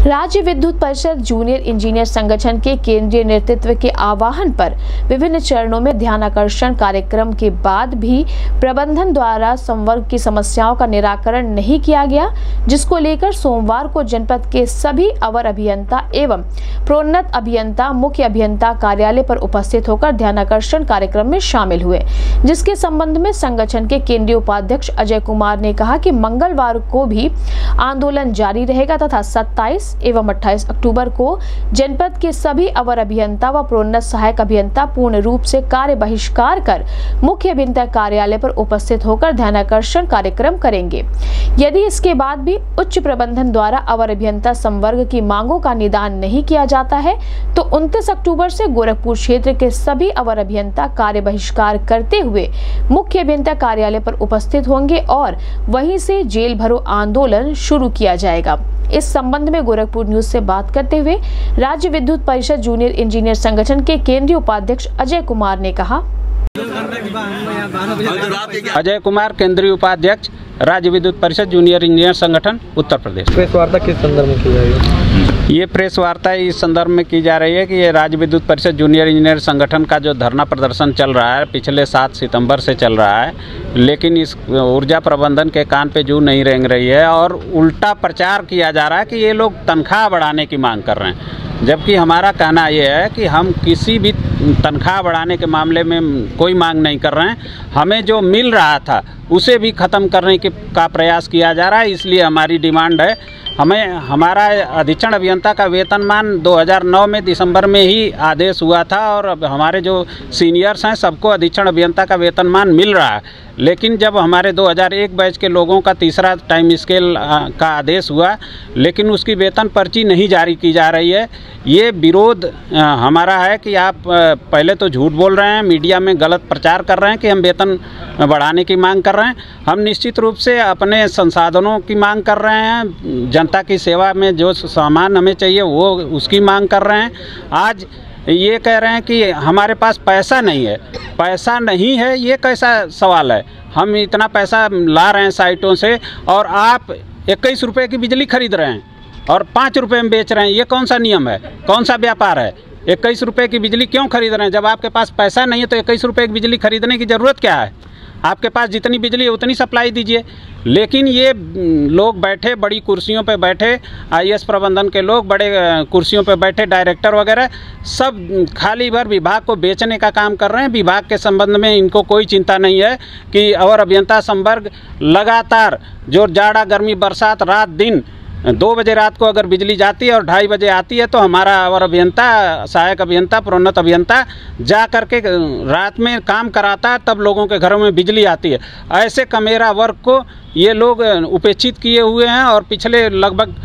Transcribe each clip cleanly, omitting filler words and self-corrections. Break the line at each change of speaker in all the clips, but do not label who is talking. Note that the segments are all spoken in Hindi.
राज्य विद्युत परिषद जूनियर इंजीनियर संगठन के केंद्रीय नेतृत्व के आह्वान पर विभिन्न चरणों में ध्यानाकर्षण कार्यक्रम के बाद भी प्रबंधन द्वारा संवर्ग की समस्याओं का निराकरण नहीं किया गया, जिसको लेकर सोमवार को जनपद के सभी अवर अभियंता एवं प्रोन्नत अभियंता मुख्य अभियंता कार्यालय पर उपस्थित होकर ध्यानाकर्षण कार्यक्रम में शामिल हुए, जिसके संबंध में संगठन के केंद्रीय उपाध्यक्ष अजय कुमार ने कहा कि मंगलवार को भी आंदोलन जारी रहेगा तथा 27 एवं 28 अक्टूबर को जनपद के सभी अवर अभियंता व प्रोन्नत सहायक अभियंता पूर्ण रूप से कार्य बहिष्कार कर मुख्य अभियंता कार्यालय पर उपस्थित होकर ध्यानाकर्षण कार्यक्रम करेंगे। यदि इसके बाद भी उच्च प्रबंधन द्वारा अवर अभियंता संवर्ग की मांगों का निदान नहीं किया जाता है तो 29 अक्टूबर से गोरखपुर क्षेत्र के सभी अवर अभियंता कार्य बहिष्कार करते हुए मुख्य अभियंता कार्यालय पर उपस्थित होंगे और वहीं से जेल भरो आंदोलन शुरू किया जाएगा। इस संबंध में गोरखपुर न्यूज से बात करते हुए राज्य विद्युत परिषद जूनियर इंजीनियर संगठन के केंद्रीय उपाध्यक्ष अजय कुमार ने कहा।
अजय कुमार, केंद्रीय उपाध्यक्ष, राज्य विद्युत परिषद जूनियर इंजीनियर संगठन, उत्तर प्रदेश।
प्रेस वार्ता किस संदर्भ में की जा रही है?
ये प्रेस वार्ता इस संदर्भ में की जा रही है कि ये राज्य विद्युत परिषद जूनियर इंजीनियर संगठन का जो धरना प्रदर्शन चल रहा है पिछले 7 सितंबर से चल रहा है, लेकिन इस ऊर्जा प्रबंधन के कान पे जू नहीं रेंग रही है और उल्टा प्रचार किया जा रहा है कि ये लोग तनख्वाह बढ़ाने की मांग कर रहे हैं, जबकि हमारा कहना ये है कि हम किसी भी तनख्वाह बढ़ाने के मामले में कोई मांग नहीं कर रहे हैं। हमें जो मिल रहा था उसे भी ख़त्म करने का प्रयास किया जा रहा है। इसलिए हमारी डिमांड है, हमें हमारा अधीक्षण अभियंता का वेतनमान 2009 में दिसंबर में ही आदेश हुआ था और अब हमारे जो सीनियर्स हैं सबको अधीक्षण अभियंता का वेतनमान मिल रहा है, लेकिन जब हमारे 2001 बैच के लोगों का तीसरा टाइम स्केल का आदेश हुआ लेकिन उसकी वेतन पर्ची नहीं जारी की जा रही है। ये विरोध हमारा है कि आप पहले तो झूठ बोल रहे हैं, मीडिया में गलत प्रचार कर रहे हैं कि हम वेतन बढ़ाने की मांग कर रहे हैं। हम निश्चित रूप से अपने संसाधनों की मांग कर रहे हैं, जनता की सेवा में जो सामान हमें चाहिए वो उसकी मांग कर रहे हैं। आज ये कह रहे हैं कि हमारे पास पैसा नहीं है। पैसा नहीं है ये कैसा सवाल है? हम इतना पैसा ला रहे हैं साइटों से और आप 21 रुपये की बिजली खरीद रहे हैं और 5 रुपये में बेच रहे हैं। ये कौन सा नियम है? कौन सा व्यापार है? 21 रुपये की बिजली क्यों खरीद रहे हैं? जब आपके पास पैसा नहीं है तो 21 रुपये की बिजली खरीदने की ज़रूरत क्या है? आपके पास जितनी बिजली है उतनी सप्लाई दीजिए। लेकिन ये लोग बैठे बड़ी कुर्सियों पे बैठे, IAS प्रबंधन के लोग बड़े कुर्सियों पे बैठे, डायरेक्टर वगैरह सब खाली भर विभाग को बेचने का काम कर रहे हैं। विभाग के संबंध में इनको कोई चिंता नहीं है कि अवर अभियंता संवर्ग लगातार जो जाड़ा गर्मी बरसात रात दिन 2 बजे रात को अगर बिजली जाती है और 2:30 बजे आती है तो हमारा अवर अभियंता सहायक अभियंता प्रोन्नत अभियंता जा कर के रात में काम कराता है, तब लोगों के घरों में बिजली आती है। ऐसे कमेरा वर्ग को ये लोग उपेक्षित किए हुए हैं और पिछले लगभग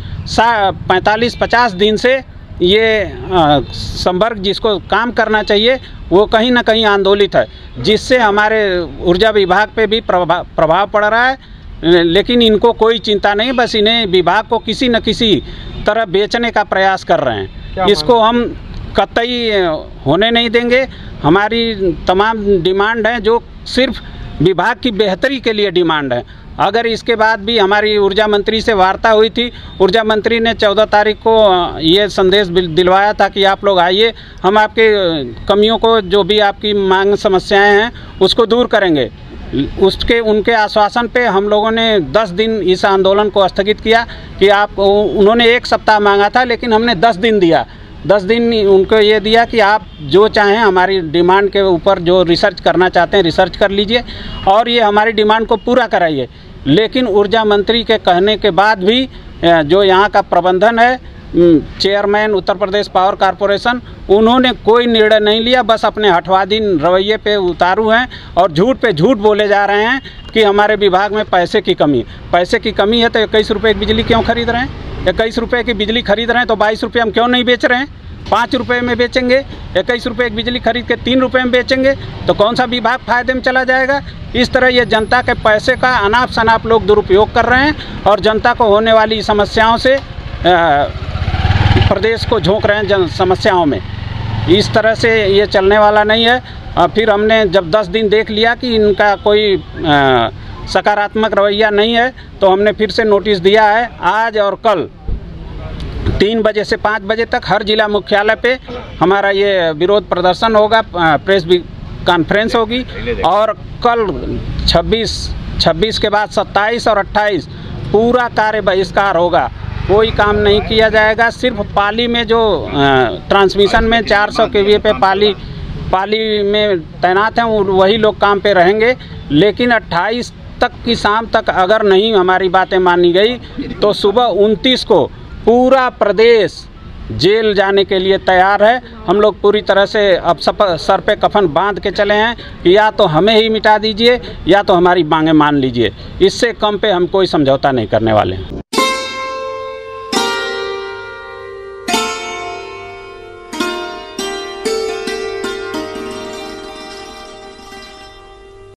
45-50 दिन से ये संवर्ग जिसको काम करना चाहिए वो कहीं ना कहीं आंदोलित है, जिससे हमारे ऊर्जा विभाग पे भी प्रभाव पड़ रहा है। लेकिन इनको कोई चिंता नहीं, बस इन्हें विभाग को किसी न किसी तरह बेचने का प्रयास कर रहे हैं। इसको हम कतई होने नहीं देंगे। हमारी तमाम डिमांड हैं जो सिर्फ विभाग की बेहतरी के लिए डिमांड है। अगर इसके बाद भी हमारी ऊर्जा मंत्री से वार्ता हुई थी, ऊर्जा मंत्री ने 14 तारीख को ये संदेश दिलवाया था कि आप लोग आइए, हम आपके कमियों को जो भी आपकी मांग समस्याएं हैं उसको दूर करेंगे। उनके आश्वासन पे हम लोगों ने 10 दिन इस आंदोलन को स्थगित किया कि उन्होंने 1 सप्ताह मांगा था लेकिन हमने 10 दिन दिया। 10 दिन उनको ये दिया कि आप जो चाहें हमारी डिमांड के ऊपर जो रिसर्च करना चाहते हैं रिसर्च कर लीजिए और ये हमारी डिमांड को पूरा कराइए। लेकिन ऊर्जा मंत्री के कहने के बाद भी जो यहाँ का प्रबंधन है, chairman Uttar Pradesh power corporation, उन्होंने कोई निर्णय नहीं लिया, बस अपने हठवादी रवैये पे उतारू हैं और झूठ पे झूठ बोले जा रहे हैं कि हमारे विभाग में पैसे की कमी है। तो 21 रुपये की बिजली क्यों खरीद रहे हैं? 21 रुपये की बिजली खरीद रहे हैं तो 22 रुपये हम क्यों नहीं बेच रहे हैं? 5 रुपये में बेचेंगे। 21 रुपये की बिजली खरीद के 3 रुपये में बेचेंगे तो कौन सा विभाग फायदे में चला जाएगा? इस तरह ये जनता के पैसे का अनाप शनाप लोग दुरुपयोग कर रहे हैं और जनता को होने वाली समस्याओं से प्रदेश को झोंक रहे हैं समस्याओं में। इस तरह से ये चलने वाला नहीं है। फिर हमने जब 10 दिन देख लिया कि इनका कोई सकारात्मक रवैया नहीं है तो हमने फिर से नोटिस दिया है आज और कल 3 बजे से 5 बजे तक हर जिला मुख्यालय पे हमारा ये विरोध प्रदर्शन होगा, प्रेस कॉन्फ्रेंस होगी। और कल 26 के बाद 27 और 28 पूरा कार्य बहिष्कार होगा, कोई काम नहीं किया जाएगा। सिर्फ पाली में जो ट्रांसमिशन में 400 kVA पे पाली में तैनात हैं वही लोग काम पे रहेंगे। लेकिन 28 तक की शाम तक अगर नहीं हमारी बातें मानी गई तो सुबह 29 को पूरा प्रदेश जेल जाने के लिए तैयार है। हम लोग पूरी तरह से अब सर पे कफन बांध के चले हैं कि या तो हमें ही मिटा दीजिए या तो हमारी मांगें मान लीजिए। इससे कम पे हम कोई समझौता नहीं करने वाले हैं।